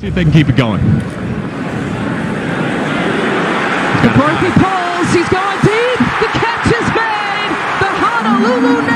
See if they can keep it going. McCarthy pulls. He's going deep. The catch is made. The Honolulu